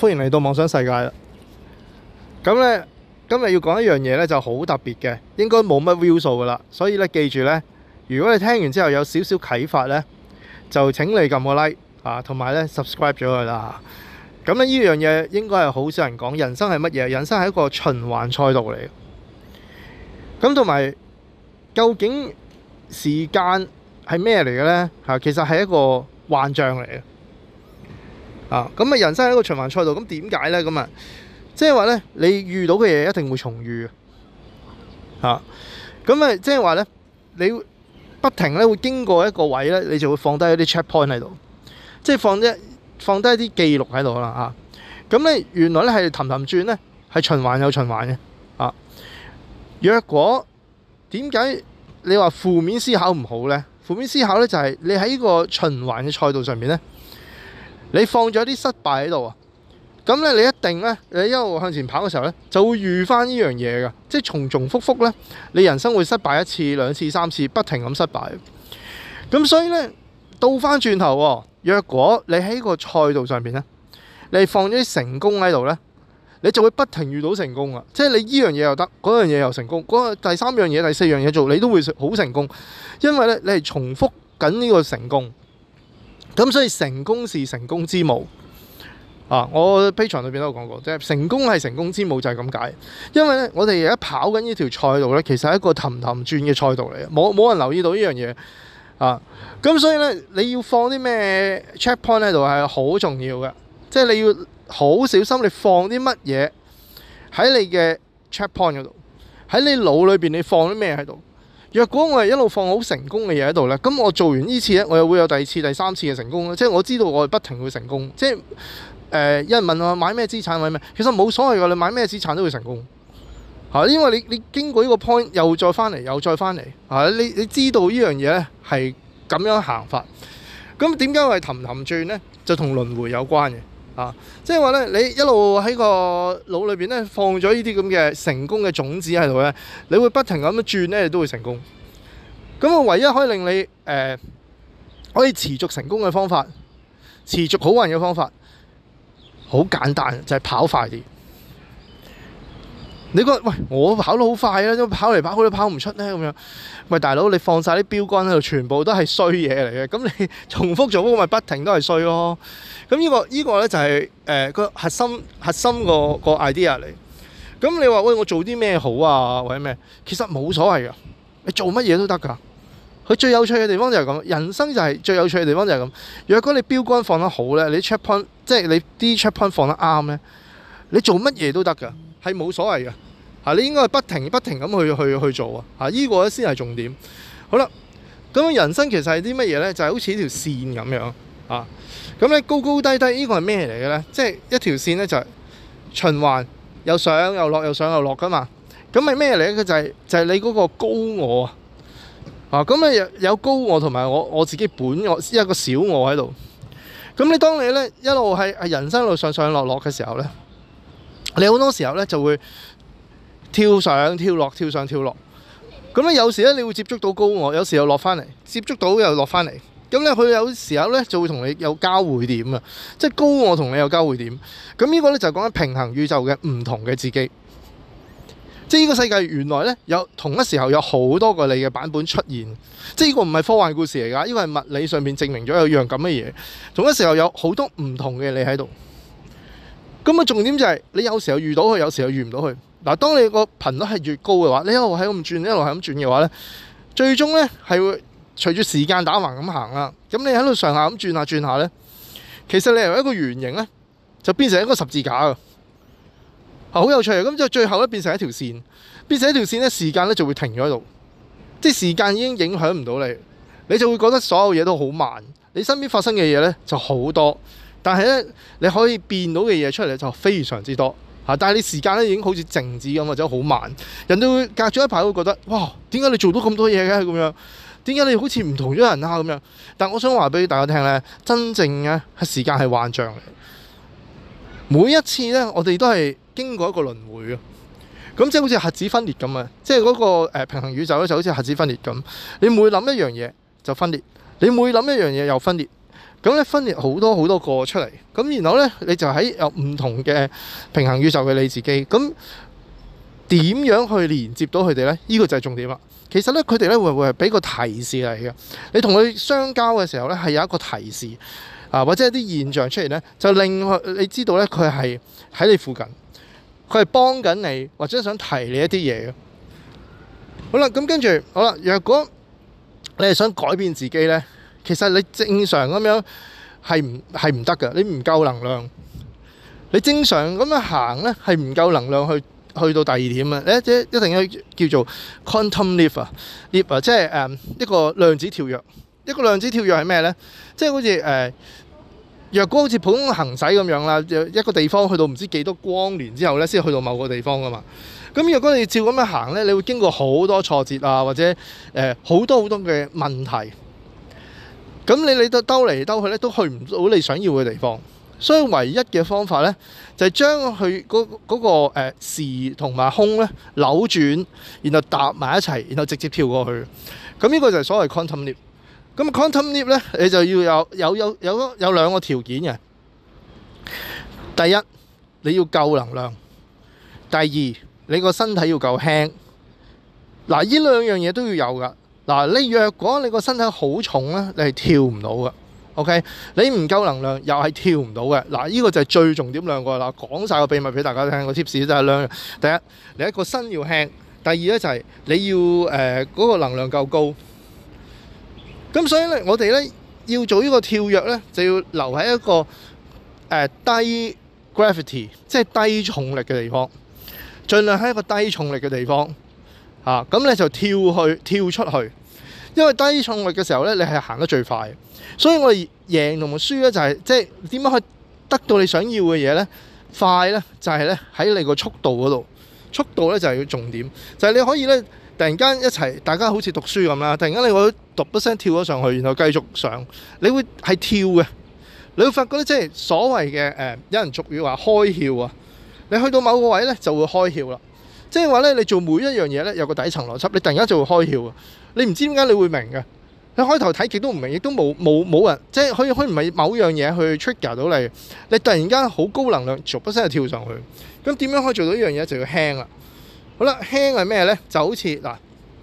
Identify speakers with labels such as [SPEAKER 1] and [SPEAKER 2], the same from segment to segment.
[SPEAKER 1] 歡迎嚟到妄想世界啦。咁咧，今日要講一樣嘢咧，就好特別嘅，應該冇乜 view 數噶啦。所以咧，記住咧，如果你聽完之後有少少啟發咧，就請你撳個 like 啊，同埋咧 subscribe 咗佢啦。咁咧，呢樣嘢應該係好少人講。人生係乜嘢？人生係一個循環賽道嚟嘅。咁同埋，究竟時間係咩嚟嘅咧？其實係一個幻象嚟嘅。咁人生係一個循環賽道，咁點解呢？咁啊，即係話呢，你遇到嘅嘢一定會重遇嘅。即係話呢，你不停咧會經過一個位呢，你就會放低一啲 check point 喺度，即係放低一啲記錄喺度啦。咁呢，原來呢係氹氹轉呢，係循環有循環嘅。若果點解你話負面思考唔好呢？負面思考呢，就係你喺呢個循環嘅賽道上面呢，你放咗啲失敗喺度啊，咁咧你一定咧，你一路向前跑嘅時候咧，就會遇翻呢樣嘢㗎，即係重重複複咧，你人生會失敗一次、兩次、三次，不停咁失敗。咁所以咧，倒翻轉頭，若果你喺個賽道上邊咧，你放咗啲成功喺度咧，你就會不停遇到成功啊！即係你依樣嘢又得，嗰樣嘢又成功，嗰個第三樣嘢、第四樣嘢做，你都會好成功，因為咧你係重複緊呢個成功。咁所以成功是成功之母我 Patreon 裏邊都有講過，即係成功係成功之母就係咁解。因為咧，我哋而家跑緊呢條賽道咧，其實係一個氹氹轉嘅賽道嚟嘅，冇人留意到呢樣嘢咁所以咧，你要放啲咩 check point 喺度係好重要嘅，即係你要好小心，你放啲乜嘢喺你嘅 check point 嗰度，喺你腦裏邊你放啲咩喺度。若果我係一路放好成功嘅嘢喺度呢，咁我做完呢次呢，我又會有第二次、第三次嘅成功啦。即係我知道我係不停會成功。即係有人問我買咩資產買咩，其實冇所謂㗎，你買咩資產都會成功因為你經過呢個 point 又再翻嚟，又再翻嚟你知道呢樣嘢呢係咁樣行法。咁點解我係氹氹轉呢？就同輪迴有關嘅即係話咧，你一路喺個腦裏邊咧放咗呢啲咁嘅成功嘅種子喺度咧，你會不停咁樣轉咧，你都會成功。咁我唯一可以令你可以持續成功嘅方法，持續好運嘅方法，好簡單，就係跑快啲。你覺得喂，我跑得好快啊，都跑嚟跑去都跑唔出咧咁樣。喂，大佬，你放晒啲標杆喺度，全部都係衰嘢嚟嘅。咁你重複做，咪不停都係衰咯。咁呢個咧就係個核心個 idea 嚟。咁你話喂，我做啲咩好啊，或者咩？其實冇所謂噶，你做乜嘢都得噶。佢最有趣嘅地方就係咁，人生就係最有趣嘅地方就係咁。若果你標杆放得好咧，你 check point 即係你啲 check point 放得啱咧，你做乜嘢都得噶。係冇所謂嘅你應該係不停咁去做呢個先係重點。好啦，咁人生其實係啲乜嘢呢？就係好似一條線咁樣咁咧高高低低呢個係咩嚟嘅呢？即係一條線呢，就係循環，又上又落，又上又落噶嘛。咁係咩嚟嘅？就係你嗰個高我咁咧有高我同埋我自己本我一個小我喺度。咁你當你呢一路係人生一路上上落落嘅時候呢，你好多時候咧就會跳上跳落，跳上跳落。咁咧有時咧你會接觸到高我，有時又落翻嚟，接觸到又落翻嚟。咁咧佢有時候咧就會同你有交匯點啊，即係高我同你有交匯點。咁呢個咧就講緊平衡宇宙嘅唔同嘅自己。即係呢個世界原來咧有同一時候有好多個你嘅版本出現。即係呢個唔係科幻故事嚟㗎，呢個係物理上面證明咗有樣咁嘅嘢。同一時候有好多唔同嘅你喺度。咁重點就係你有時候遇到佢，有時候遇唔到佢。嗱，當你個頻率係越高嘅話，你一路係咁轉，一路係咁轉嘅話呢，最終呢係會隨住時間打橫咁行啦。咁你喺度上下咁轉下轉下呢，其實你由一個圓形呢，就變成一個十字架㗎。好有趣啊！咁就最後咧變成一條線，變成一條線呢，時間呢就會停咗喺度，即係時間已經影響唔到你，你就會覺得所有嘢都好慢，你身邊發生嘅嘢呢就好多。但係咧，你可以變到嘅嘢出嚟就非常之多但係你時間咧已經好似靜止咁，或者好慢。人哋會隔咗一排會覺得，哇，點解你做到咁多嘢嘅咁樣？點解你好似唔同咗人啊咁樣？但我想話俾大家聽咧，真正嘅時間係幻象嚟。每一次咧，我哋都係經過一個輪迴嘅。咁即係好似核子分裂咁啊！即係嗰個平衡宇宙咧，就好似核子分裂咁。你每諗一樣嘢就分裂，你每諗一樣嘢又分裂。 咁咧分裂好多好多個出嚟，咁然後咧你就喺有唔同嘅平行宇宙嘅你自己，咁點樣去連接到佢哋咧？呢個就係重點啦。其實咧佢哋咧會係俾個提示嚟嘅，你同佢相交嘅時候咧係有一個提示啊，或者一啲現象出現咧，就令你知道咧佢係喺你附近，佢係幫緊你或者想提你一啲嘢嘅。好啦，咁跟住好啦，若果你係想改變自己咧，其實你正常咁樣係唔得㗎，你唔夠能量。你正常咁樣行咧係唔夠能量去到第二點啊！你一定要叫做 quantum leap 啊，leap 啊，即係一個量子跳躍。一個量子跳躍係咩咧？即係好似若果好似普通行駛咁樣啦，一個地方去到唔知幾多光年之後咧，先去到某個地方噶嘛。咁若果你照咁樣行咧，你會經過好多挫折啊，或者好多好多嘅問題。咁你兜嚟兜去咧，都去唔到你想要嘅地方。所以唯一嘅方法咧，就係將佢嗰個時同埋空咧扭轉，然後搭埋一齊，然後直接跳過去。咁呢個就係所謂 quantum leap。咁 quantum leap 咧，你就要有兩個條件嘅。第一，你要夠能量；第二，你個身體要夠輕。嗱，呢兩樣嘢都要有噶。嗱，你若果你個身體好重咧，你係跳唔到噶。OK， 你唔夠能量又係跳唔到嘅。嗱，呢個就係最重點兩個啦。講晒個秘密俾大家聽，個 tips 就係兩樣。第一，你一個身要輕；第二咧就係你要嗰個能量夠高。咁所以咧，我哋咧要做呢個跳躍咧，就要留喺一個低 gravity， 即係低重力嘅地方，盡量喺一個低重力嘅地方嚇。咁你就跳出去，因為低重力嘅時候咧，你係行得最快。所以我哋贏同埋輸咧，就係即係點樣去得到你想要嘅嘢咧？快咧就係咧喺你個速度嗰度，速度咧就係重點，就係你可以咧突然間一齊，大家好似讀書咁啦，突然間你會獨一聲跳咗上去，然後繼續上，你會係跳嘅，你會發覺咧即係所謂嘅有人俗語話開竅啊，你去到某個位咧就會開竅啦，即係話咧你做每一樣嘢咧有個底層邏輯，你突然間就會開竅啊，你唔知點解你會明嘅。你開頭睇極都唔明，亦都冇人，即係佢唔係某樣嘢去 trigger 到你。你突然間好高能量，唰一聲就跳上去。咁點樣可以做到呢樣嘢？就要輕啦。好啦，輕係咩咧？就好似嗱，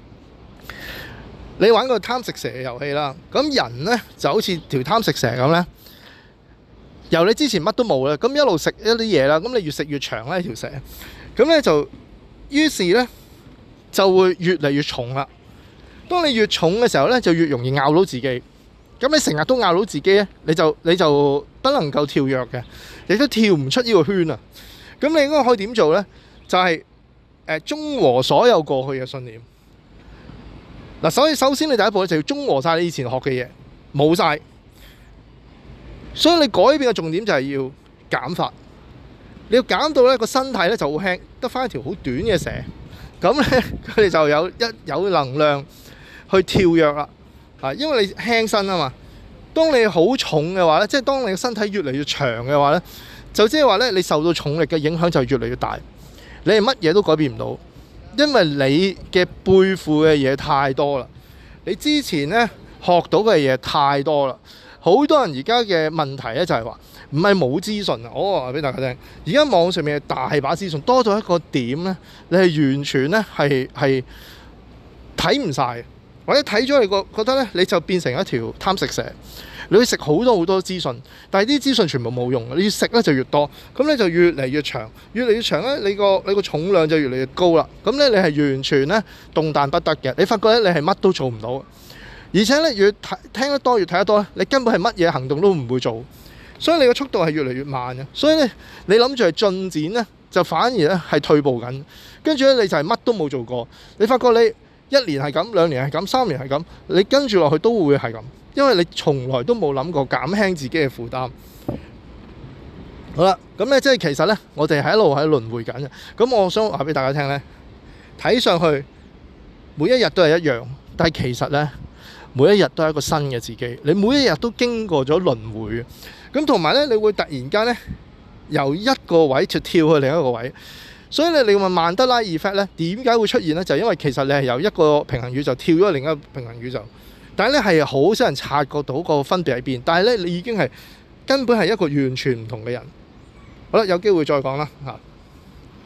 [SPEAKER 1] 你玩個貪食蛇嘅遊戲啦。咁人咧就好似條貪食蛇咁咧，由你之前乜都冇啦，咁一路食一啲嘢啦，咁你越食越長咧條蛇。咁咧就於是咧就會越嚟越重啦。當你越重嘅時候咧，就越容易咬到自己。咁你成日都咬到自己咧，你就不能夠跳躍嘅，你都跳唔出呢個圈啊。咁你應該可以點做咧？就係中和所有過去嘅信念。嗱，所以首先你第一步咧就要中和晒你以前學嘅嘢，冇晒。所以你改變嘅重點就係要減法。你要減到咧個身體咧就好輕，得翻一條好短嘅蛇。咁咧佢哋就有能量去跳躍啦，因為你輕身啊嘛。當你好重嘅話咧，即係當你嘅身體越嚟越長嘅話咧，就即係話咧，你受到重力嘅影響就越嚟越大。你係乜嘢都改變唔到，因為你嘅背負嘅嘢太多啦。你之前咧學到嘅嘢太多啦。好多人而家嘅問題咧就係話，唔係冇資訊啊！我話俾大家聽，而家網上面大把資訊，多咗一個點咧，你係完全咧係睇唔晒，或者睇咗你覺得咧，你就變成一條貪食蛇。你會食好多好多資訊，但係啲資訊全部冇用，你越食咧就越多，咁咧就越嚟越長，越嚟越長咧，你個重量就越嚟越高啦。咁咧你係完全咧動彈不得嘅，你發覺咧你係乜都做唔到，而且咧越聽得多越睇得多咧，你根本係乜嘢行動都唔會做，所以你個速度係越嚟越慢嘅。所以咧你諗住係進展咧，就反而咧係退步緊，跟住咧你就係乜都冇做過，你發覺你1年係咁，2年係咁，3年係咁，你跟住落去都會係咁。因為你從來都冇諗過減輕自己嘅負擔。好啦，咁咧即係其實咧，我哋係一路喺輪迴緊嘅。咁我想話俾大家聽咧，睇上去每一日都係一樣，但係其實咧每一日都係一個新嘅自己。你每一日都經過咗輪迴嘅。咁同埋咧，你會突然間咧由一個位就跳去另一個位。所以你問曼德拉 effect 咧點解會出現咧？就係因為其實你係由一個平行宇宙跳咗另一個平行宇宙。 但係咧係好少人察覺到個分別喺邊。但係咧你已經係根本係一個完全唔同嘅人。好啦，有機會再講啦嚇。